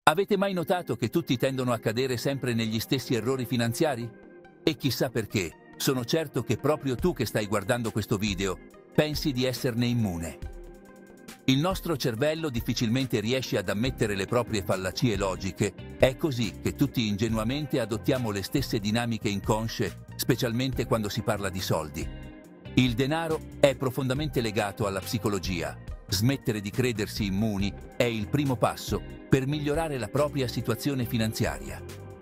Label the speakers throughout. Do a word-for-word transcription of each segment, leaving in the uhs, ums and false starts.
Speaker 1: Avete mai notato che tutti tendono a cadere sempre negli stessi errori finanziari? E chissà perché, sono certo che proprio tu che stai guardando questo video pensi di esserne immune. Il nostro cervello difficilmente riesce ad ammettere le proprie fallacie logiche. È così che tutti ingenuamente adottiamo le stesse dinamiche inconsce, specialmente quando si parla di soldi. Il denaro è profondamente legato alla psicologia. Smettere di credersi immuni è il primo passo per migliorare la propria situazione finanziaria.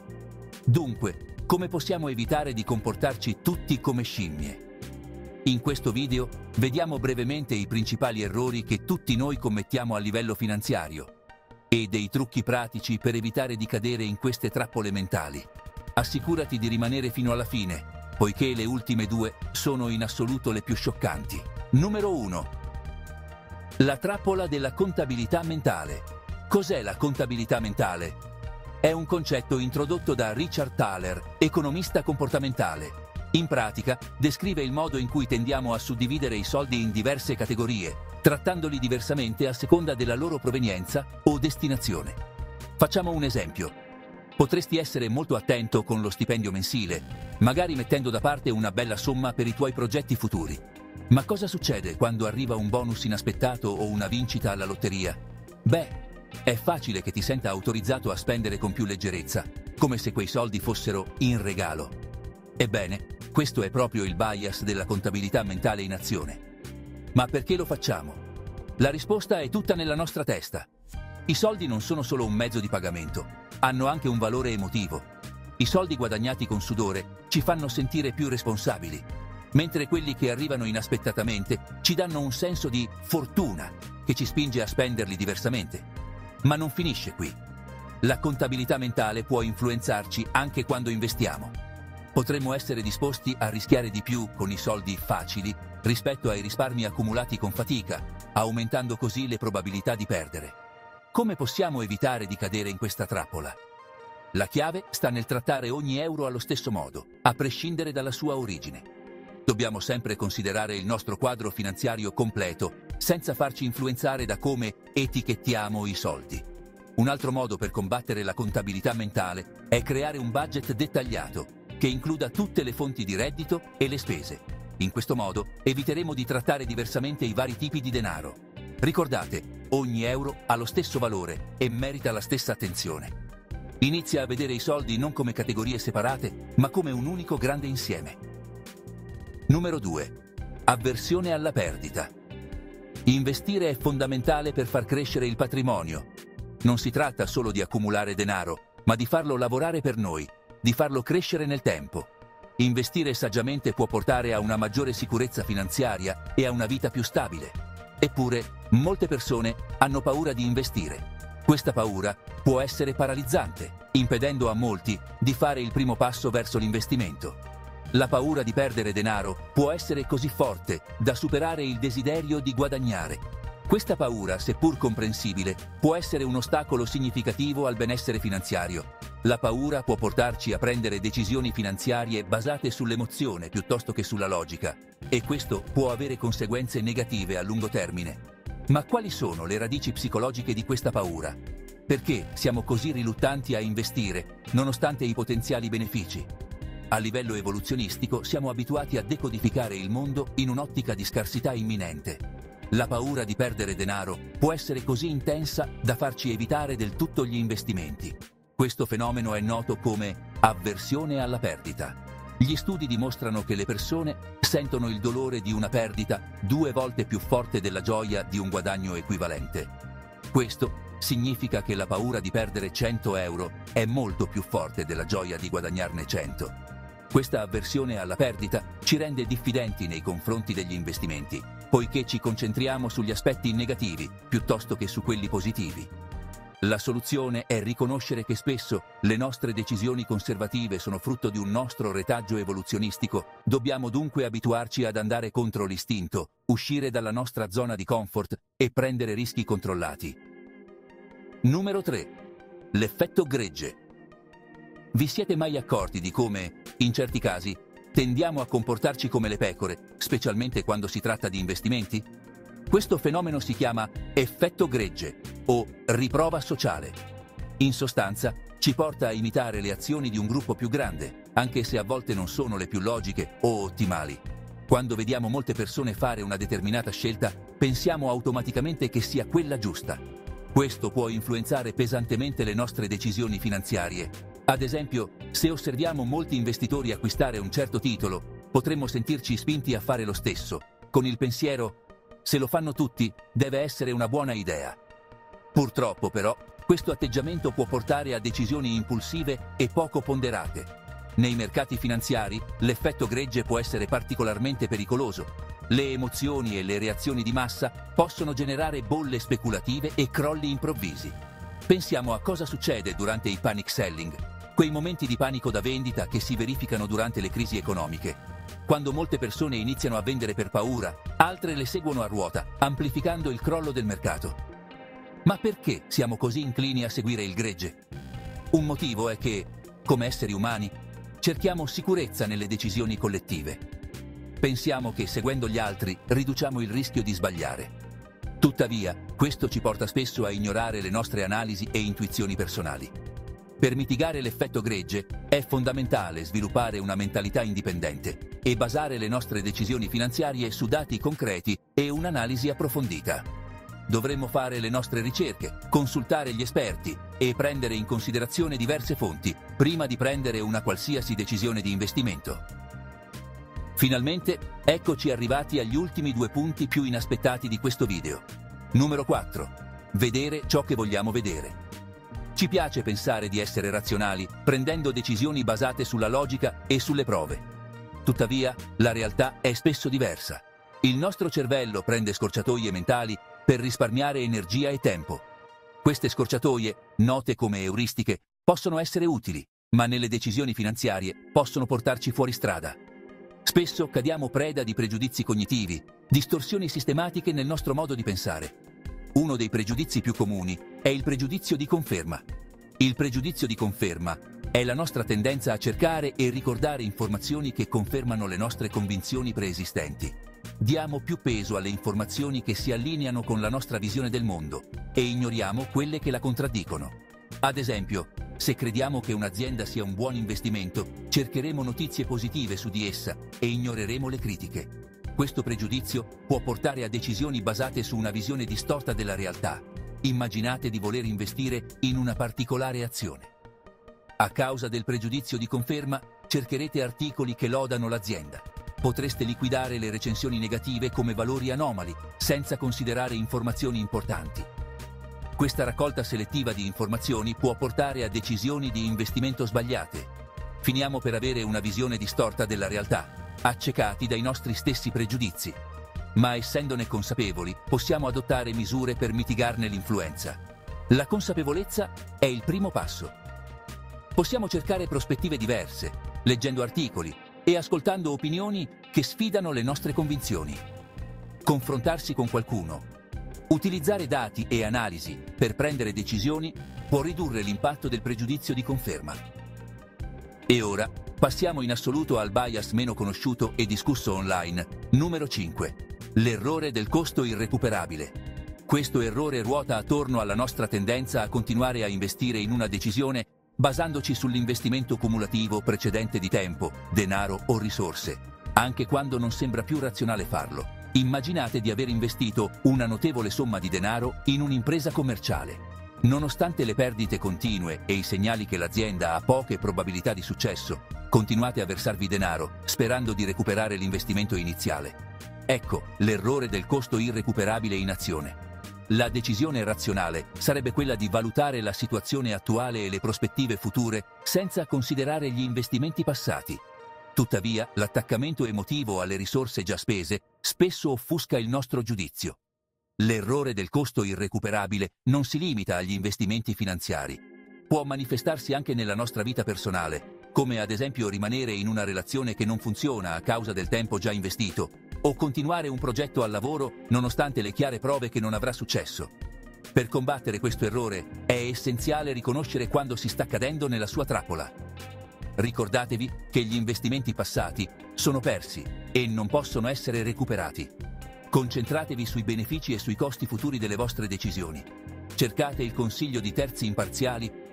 Speaker 1: Dunque, come possiamo evitare di comportarci tutti come scimmie? In questo video vediamo brevemente i principali errori che tutti noi commettiamo a livello finanziario e dei trucchi pratici per evitare di cadere in queste trappole mentali. Assicurati di rimanere fino alla fine, poiché le ultime due sono in assoluto le più scioccanti. Numero uno. La trappola della contabilità mentale. Cos'è la contabilità mentale? È un concetto introdotto da Richard Thaler, economista comportamentale. In pratica, descrive il modo in cui tendiamo a suddividere i soldi in diverse categorie, trattandoli diversamente a seconda della loro provenienza o destinazione. Facciamo un esempio. Potresti essere molto attento con lo stipendio mensile, magari mettendo da parte una bella somma per i tuoi progetti futuri. Ma cosa succede quando arriva un bonus inaspettato o una vincita alla lotteria? Beh, è facile che ti senta autorizzato a spendere con più leggerezza, come se quei soldi fossero in regalo. Ebbene, questo è proprio il bias della contabilità mentale in azione. Ma perché lo facciamo? La risposta è tutta nella nostra testa. I soldi non sono solo un mezzo di pagamento, hanno anche un valore emotivo. I soldi guadagnati con sudore ci fanno sentire più responsabili, mentre quelli che arrivano inaspettatamente ci danno un senso di fortuna che ci spinge a spenderli diversamente. Ma non finisce qui. La contabilità mentale può influenzarci anche quando investiamo. Potremmo essere disposti a rischiare di più con i soldi facili rispetto ai risparmi accumulati con fatica, aumentando così le probabilità di perdere. Come possiamo evitare di cadere in questa trappola? La chiave sta nel trattare ogni euro allo stesso modo, a prescindere dalla sua origine. Dobbiamo sempre considerare il nostro quadro finanziario completo, senza farci influenzare da come etichettiamo i soldi. Un altro modo per combattere la contabilità mentale è creare un budget dettagliato, che includa tutte le fonti di reddito e le spese. In questo modo eviteremo di trattare diversamente i vari tipi di denaro. Ricordate, ogni euro ha lo stesso valore e merita la stessa attenzione. Inizia a vedere i soldi non come categorie separate, ma come un unico grande insieme. Numero due. Avversione alla perdita. Investire è fondamentale per far crescere il patrimonio. Non si tratta solo di accumulare denaro, ma di farlo lavorare per noi, di farlo crescere nel tempo. Investire saggiamente può portare a una maggiore sicurezza finanziaria e a una vita più stabile. Eppure, molte persone hanno paura di investire. Questa paura può essere paralizzante, impedendo a molti di fare il primo passo verso l'investimento. La paura di perdere denaro può essere così forte da superare il desiderio di guadagnare. Questa paura, seppur comprensibile, può essere un ostacolo significativo al benessere finanziario. La paura può portarci a prendere decisioni finanziarie basate sull'emozione piuttosto che sulla logica, e questo può avere conseguenze negative a lungo termine. Ma quali sono le radici psicologiche di questa paura? Perché siamo così riluttanti a investire, nonostante i potenziali benefici? A livello evoluzionistico siamo abituati a decodificare il mondo in un'ottica di scarsità imminente. La paura di perdere denaro può essere così intensa da farci evitare del tutto gli investimenti. Questo fenomeno è noto come avversione alla perdita. Gli studi dimostrano che le persone sentono il dolore di una perdita due volte più forte della gioia di un guadagno equivalente. Questo significa che la paura di perdere cento euro è molto più forte della gioia di guadagnarne cento. Questa avversione alla perdita ci rende diffidenti nei confronti degli investimenti, poiché ci concentriamo sugli aspetti negativi piuttosto che su quelli positivi. La soluzione è riconoscere che spesso le nostre decisioni conservative sono frutto di un nostro retaggio evoluzionistico. Dobbiamo dunque abituarci ad andare contro l'istinto, uscire dalla nostra zona di comfort e prendere rischi controllati. Numero tre. L'effetto gregge. Vi siete mai accorti di come, in certi casi, tendiamo a comportarci come le pecore, specialmente quando si tratta di investimenti? Questo fenomeno si chiama effetto gregge o riprova sociale. In sostanza, ci porta a imitare le azioni di un gruppo più grande, anche se a volte non sono le più logiche o ottimali. Quando vediamo molte persone fare una determinata scelta, pensiamo automaticamente che sia quella giusta. Questo può influenzare pesantemente le nostre decisioni finanziarie. Ad esempio, se osserviamo molti investitori acquistare un certo titolo, potremmo sentirci spinti a fare lo stesso, con il pensiero: se lo fanno tutti, deve essere una buona idea. Purtroppo, però, questo atteggiamento può portare a decisioni impulsive e poco ponderate. Nei mercati finanziari, l'effetto gregge può essere particolarmente pericoloso. Le emozioni e le reazioni di massa possono generare bolle speculative e crolli improvvisi. Pensiamo a cosa succede durante i panic selling, quei momenti di panico da vendita che si verificano durante le crisi economiche. Quando molte persone iniziano a vendere per paura, altre le seguono a ruota, amplificando il crollo del mercato. Ma perché siamo così inclini a seguire il gregge? Un motivo è che, come esseri umani, cerchiamo sicurezza nelle decisioni collettive. Pensiamo che seguendo gli altri riduciamo il rischio di sbagliare. Tuttavia, questo ci porta spesso a ignorare le nostre analisi e intuizioni personali. Per mitigare l'effetto gregge è fondamentale sviluppare una mentalità indipendente e basare le nostre decisioni finanziarie su dati concreti e un'analisi approfondita. Dovremmo fare le nostre ricerche, consultare gli esperti e prendere in considerazione diverse fonti prima di prendere una qualsiasi decisione di investimento. Finalmente, eccoci arrivati agli ultimi due punti più inaspettati di questo video. Numero quattro. Vedere ciò che vogliamo vedere. Ci piace pensare di essere razionali, prendendo decisioni basate sulla logica e sulle prove. Tuttavia, la realtà è spesso diversa. Il nostro cervello prende scorciatoie mentali per risparmiare energia e tempo. Queste scorciatoie, note come euristiche, possono essere utili, ma nelle decisioni finanziarie possono portarci fuori strada. Spesso cadiamo preda di pregiudizi cognitivi, distorsioni sistematiche nel nostro modo di pensare. Uno dei pregiudizi più comuni è il pregiudizio di conferma. Il pregiudizio di conferma è la nostra tendenza a cercare e ricordare informazioni che confermano le nostre convinzioni preesistenti. Diamo più peso alle informazioni che si allineano con la nostra visione del mondo e ignoriamo quelle che la contraddicono. Ad esempio, se crediamo che un'azienda sia un buon investimento, cercheremo notizie positive su di essa e ignoreremo le critiche. Questo pregiudizio può portare a decisioni basate su una visione distorta della realtà. Immaginate di voler investire in una particolare azione. A causa del pregiudizio di conferma, cercherete articoli che lodano l'azienda. Potreste liquidare le recensioni negative come valori anomali, senza considerare informazioni importanti. Questa raccolta selettiva di informazioni può portare a decisioni di investimento sbagliate. Finiamo per avere una visione distorta della realtà, accecati dai nostri stessi pregiudizi. Ma essendone consapevoli, possiamo adottare misure per mitigarne l'influenza. La consapevolezza è il primo passo. Possiamo cercare prospettive diverse, leggendo articoli e ascoltando opinioni che sfidano le nostre convinzioni. Confrontarsi con qualcuno, utilizzare dati e analisi per prendere decisioni può ridurre l'impatto del pregiudizio di conferma. E ora passiamo in assoluto al bias meno conosciuto e discusso online, numero cinque. L'errore del costo irrecuperabile. Questo errore ruota attorno alla nostra tendenza a continuare a investire in una decisione basandoci sull'investimento cumulativo precedente di tempo, denaro o risorse, anche quando non sembra più razionale farlo. Immaginate di aver investito una notevole somma di denaro in un'impresa commerciale. Nonostante le perdite continue e i segnali che l'azienda ha poche probabilità di successo, continuate a versarvi denaro, sperando di recuperare l'investimento iniziale. Ecco l'errore del costo irrecuperabile in azione. La decisione razionale sarebbe quella di valutare la situazione attuale e le prospettive future senza considerare gli investimenti passati. Tuttavia, l'attaccamento emotivo alle risorse già spese spesso offusca il nostro giudizio. L'errore del costo irrecuperabile non si limita agli investimenti finanziari. Può manifestarsi anche nella nostra vita personale, come ad esempio rimanere in una relazione che non funziona a causa del tempo già investito, o continuare un progetto al lavoro nonostante le chiare prove che non avrà successo. Per combattere questo errore è essenziale riconoscere quando si sta cadendo nella sua trappola. Ricordatevi che gli investimenti passati sono persi e non possono essere recuperati. Concentratevi sui benefici e sui costi futuri delle vostre decisioni. Cercate il consiglio di terzi imparziali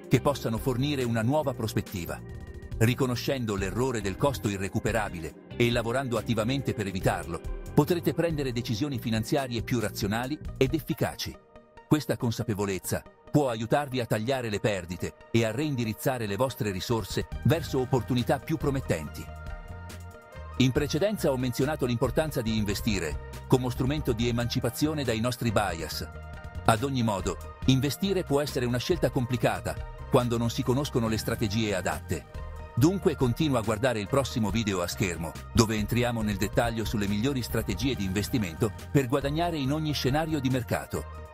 Speaker 1: che possano fornire una nuova prospettiva. Riconoscendo l'errore del costo irrecuperabile e lavorando attivamente per evitarlo, potrete prendere decisioni finanziarie più razionali ed efficaci. Questa consapevolezza può aiutarvi a tagliare le perdite e a reindirizzare le vostre risorse verso opportunità più promettenti. In precedenza ho menzionato l'importanza di investire come strumento di emancipazione dai nostri bias. Ad ogni modo, investire può essere una scelta complicata quando non si conoscono le strategie adatte. Dunque continua a guardare il prossimo video a schermo, dove entriamo nel dettaglio sulle migliori strategie di investimento per guadagnare in ogni scenario di mercato.